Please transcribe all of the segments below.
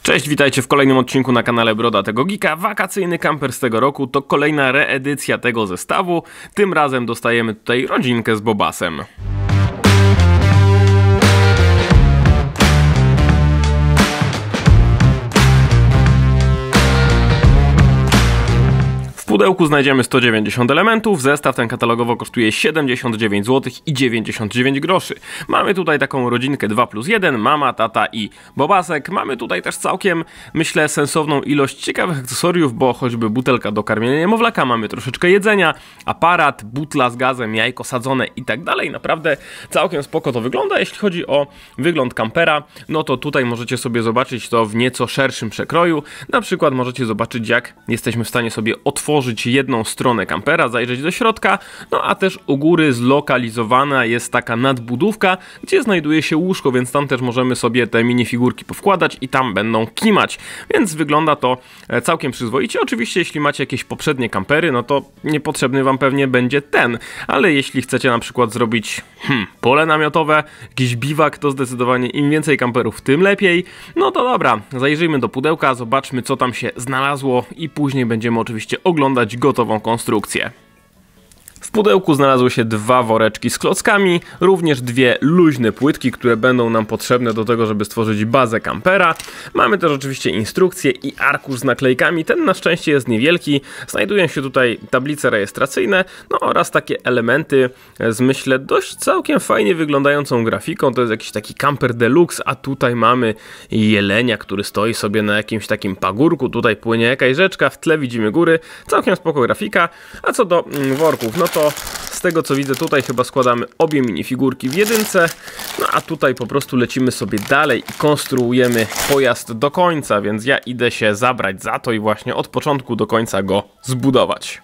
Cześć, witajcie w kolejnym odcinku na kanale Brodatego Geeka. Wakacyjny kamper z tego roku to kolejna reedycja tego zestawu. Tym razem dostajemy tutaj rodzinkę z Bobasem. W pudełku znajdziemy 190 elementów, zestaw ten katalogowo kosztuje 79 zł i 99 groszy. Mamy tutaj taką rodzinkę 2+1, mama, tata i Bobasek. Mamy tutaj też całkiem, myślę, sensowną ilość ciekawych akcesoriów, bo choćby butelka do karmienia niemowlaka, mamy troszeczkę jedzenia, aparat, butla z gazem, jajko sadzone i tak dalej. Naprawdę całkiem spoko to wygląda. Jeśli chodzi o wygląd kampera, no to tutaj możecie sobie zobaczyć to w nieco szerszym przekroju. Na przykład możecie zobaczyć, jak jesteśmy w stanie sobie otworzyć jedną stronę kampera, zajrzeć do środka, no a też u góry zlokalizowana jest taka nadbudówka, gdzie znajduje się łóżko, więc tam też możemy sobie te minifigurki powkładać i tam będą kimać, więc wygląda to całkiem przyzwoicie. Oczywiście jeśli macie jakieś poprzednie kampery, no to niepotrzebny wam pewnie będzie ten, ale jeśli chcecie na przykład zrobić pole namiotowe, jakiś biwak, to zdecydowanie im więcej kamperów, tym lepiej. No to dobra, zajrzyjmy do pudełka, zobaczmy co tam się znalazło i później będziemy oczywiście oglądać gotową konstrukcję. W pudełku znalazły się dwa woreczki z klockami, również dwie luźne płytki, które będą nam potrzebne do tego, żeby stworzyć bazę kampera. Mamy też oczywiście instrukcję i arkusz z naklejkami, ten na szczęście jest niewielki. Znajdują się tutaj tablice rejestracyjne, no oraz takie elementy z, myślę, dość całkiem fajnie wyglądającą grafiką. To jest jakiś taki kamper deluxe, a tutaj mamy jelenia, który stoi sobie na jakimś takim pagórku. Tutaj płynie jakaś rzeczka, w tle widzimy góry. Całkiem spoko grafika. A co do worków, no to z tego co widzę tutaj chyba składamy obie minifigurki w jedynce, no a tutaj po prostu lecimy sobie dalej i konstruujemy pojazd do końca, więc ja idę się zabrać za to i właśnie od początku do końca go zbudować.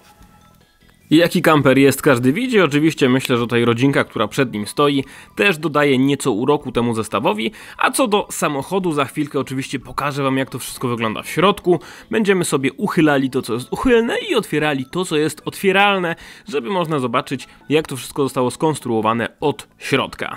Jaki kamper jest, każdy widzi. Oczywiście myślę, że tutaj rodzinka, która przed nim stoi, też dodaje nieco uroku temu zestawowi. A co do samochodu, za chwilkę oczywiście pokażę wam, jak to wszystko wygląda w środku. Będziemy sobie uchylali to, co jest uchylne i otwierali to, co jest otwieralne, żeby można zobaczyć, jak to wszystko zostało skonstruowane od środka.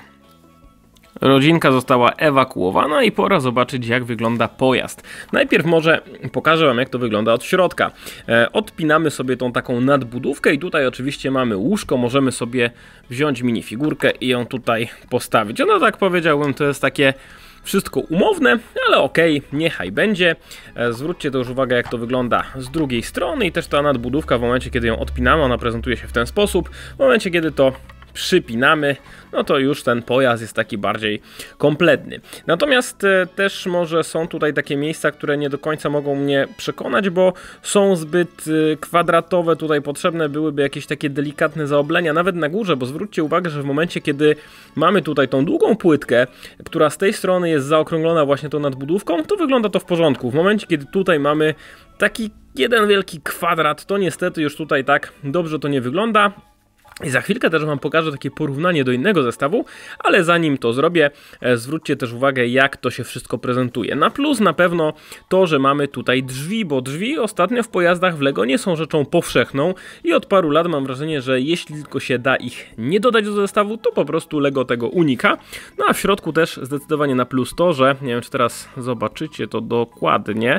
Rodzinka została ewakuowana i pora zobaczyć, jak wygląda pojazd. Najpierw może pokażę wam, jak to wygląda od środka. Odpinamy sobie tą taką nadbudówkę i tutaj oczywiście mamy łóżko. Możemy sobie wziąć minifigurkę i ją tutaj postawić. No tak powiedziałbym, to jest takie wszystko umowne, ale okej, niechaj będzie. Zwróćcie też uwagę, jak to wygląda z drugiej strony i też ta nadbudówka w momencie, kiedy ją odpinamy, ona prezentuje się w ten sposób. W momencie, kiedy to przypinamy, no to już ten pojazd jest taki bardziej kompletny. Natomiast też może są tutaj takie miejsca, które nie do końca mogą mnie przekonać, bo są zbyt kwadratowe. Tutaj potrzebne byłyby jakieś takie delikatne zaoblenia, nawet na górze, bo zwróćcie uwagę, że w momencie, kiedy mamy tutaj tą długą płytkę, która z tej strony jest zaokrąglona właśnie tą nadbudówką, to wygląda to w porządku. W momencie, kiedy tutaj mamy taki jeden wielki kwadrat, to niestety już tutaj tak dobrze to nie wygląda. I za chwilkę też wam pokażę takie porównanie do innego zestawu, ale zanim to zrobię, zwróćcie też uwagę, jak to się wszystko prezentuje. Na plus na pewno to, że mamy tutaj drzwi, bo drzwi ostatnio w pojazdach w LEGO nie są rzeczą powszechną i od paru lat mam wrażenie, że jeśli tylko się da ich nie dodać do zestawu, to po prostu LEGO tego unika. No a w środku też zdecydowanie na plus to, że, nie wiem czy teraz zobaczycie to dokładnie,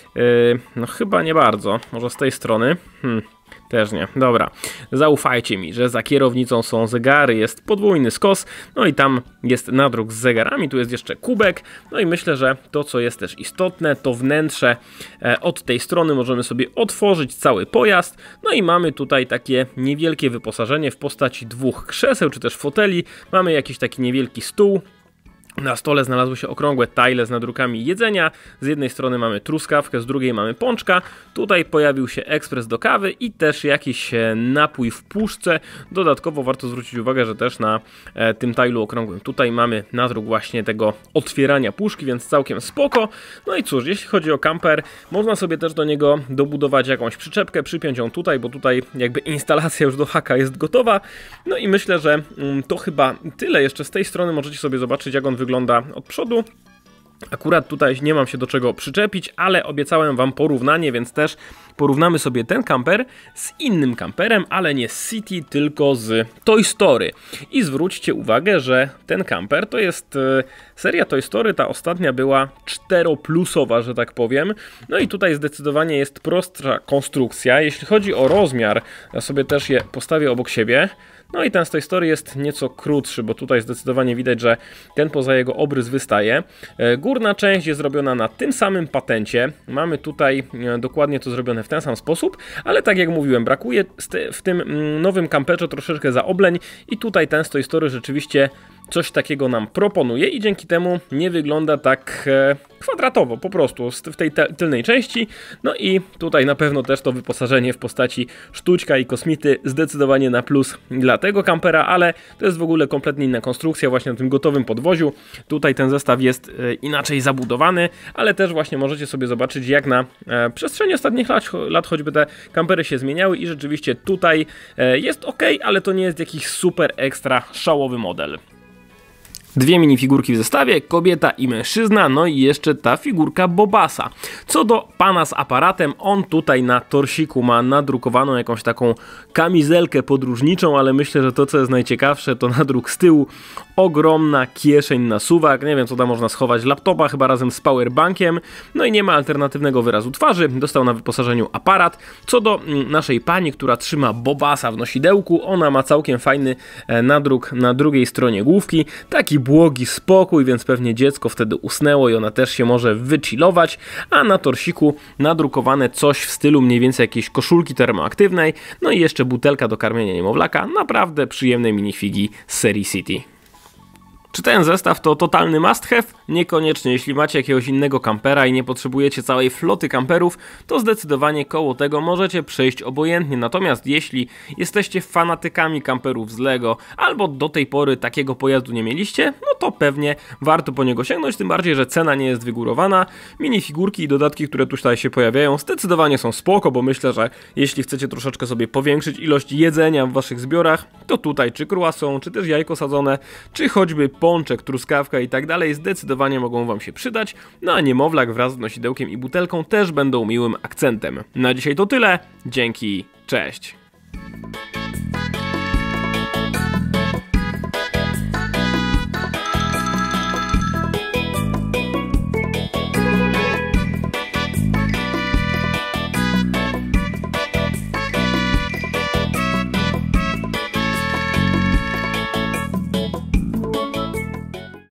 no chyba nie bardzo, może z tej strony, też nie. Dobra, zaufajcie mi, że za kierownicą są zegary, jest podwójny skos, no i tam jest nadruk z zegarami, tu jest jeszcze kubek, no i myślę, że to co jest też istotne, to wnętrze. Od tej strony możemy sobie otworzyć cały pojazd, no i mamy tutaj takie niewielkie wyposażenie w postaci dwóch krzeseł, czy też foteli, mamy jakiś taki niewielki stół. Na stole znalazły się okrągłe tile z nadrukami jedzenia. Z jednej strony mamy truskawkę, z drugiej mamy pączka. Tutaj pojawił się ekspres do kawy i też jakiś napój w puszce. Dodatkowo warto zwrócić uwagę, że też na tym tilu okrągłym tutaj mamy nadruk właśnie tego otwierania puszki, więc całkiem spoko. No i cóż, jeśli chodzi o kamper, można sobie też do niego dobudować jakąś przyczepkę, przypiąć ją tutaj, bo tutaj jakby instalacja już do haka jest gotowa. No i myślę, że to chyba tyle. Jeszcze z tej strony możecie sobie zobaczyć, jak on wygląda od przodu. Akurat tutaj nie mam się do czego przyczepić, ale obiecałem wam porównanie, więc też porównamy sobie ten kamper z innym kamperem, ale nie z City, tylko z Toy Story. I zwróćcie uwagę, że ten kamper to jest seria Toy Story, ta ostatnia była 4+, że tak powiem. No i tutaj zdecydowanie jest prostsza konstrukcja. Jeśli chodzi o rozmiar, ja sobie też je postawię obok siebie. No i ten z Toy Story jest nieco krótszy, bo tutaj zdecydowanie widać, że ten poza jego obrys wystaje. Górna część jest zrobiona na tym samym patencie. Mamy tutaj dokładnie to zrobione w ten sam sposób, ale tak jak mówiłem, brakuje w tym nowym kamperze troszeczkę zaobleń i tutaj ten z Toy Story rzeczywiście coś takiego nam proponuje i dzięki temu nie wygląda tak kwadratowo po prostu w tej tylnej części. No i tutaj na pewno też to wyposażenie w postaci sztućka i kosmity zdecydowanie na plus dla tego kampera, ale to jest w ogóle kompletnie inna konstrukcja właśnie na tym gotowym podwoziu. Tutaj ten zestaw jest inaczej zabudowany, ale też właśnie możecie sobie zobaczyć, jak na przestrzeni ostatnich lat choćby te kampery się zmieniały i rzeczywiście tutaj jest ok, ale to nie jest jakiś super ekstra szałowy model. Dwie minifigurki w zestawie, kobieta i mężczyzna, no i jeszcze ta figurka Bobasa. Co do pana z aparatem, on tutaj na torsiku ma nadrukowaną jakąś taką kamizelkę podróżniczą, ale myślę, że to co jest najciekawsze to nadruk z tyłu, ogromna kieszeń na suwak, nie wiem co tam można schować, laptopa chyba razem z powerbankiem, no i nie ma alternatywnego wyrazu twarzy, dostał na wyposażeniu aparat. Co do naszej pani, która trzyma Bobasa w nosidełku, ona ma całkiem fajny nadruk na drugiej stronie główki, taki błogi spokój, więc pewnie dziecko wtedy usnęło i ona też się może wychillować, a na torsiku nadrukowane coś w stylu mniej więcej jakiejś koszulki termoaktywnej, no i jeszcze butelka do karmienia niemowlaka, naprawdę przyjemne minifigi z serii City. Czy ten zestaw to totalny must have? Niekoniecznie. Jeśli macie jakiegoś innego kampera i nie potrzebujecie całej floty kamperów, to zdecydowanie koło tego możecie przejść obojętnie. Natomiast jeśli jesteście fanatykami kamperów z Lego albo do tej pory takiego pojazdu nie mieliście, no to pewnie warto po niego sięgnąć, tym bardziej, że cena nie jest wygórowana. Minifigurki i dodatki, które tutaj się pojawiają, zdecydowanie są spoko, bo myślę, że jeśli chcecie troszeczkę sobie powiększyć ilość jedzenia w waszych zbiorach, to tutaj czy croissant, czy też jajko sadzone, czy choćby pączek, truskawka i tak dalej zdecydowanie mogą wam się przydać, no a niemowlak wraz z nosidełkiem i butelką też będą miłym akcentem. Na dzisiaj to tyle, dzięki, cześć!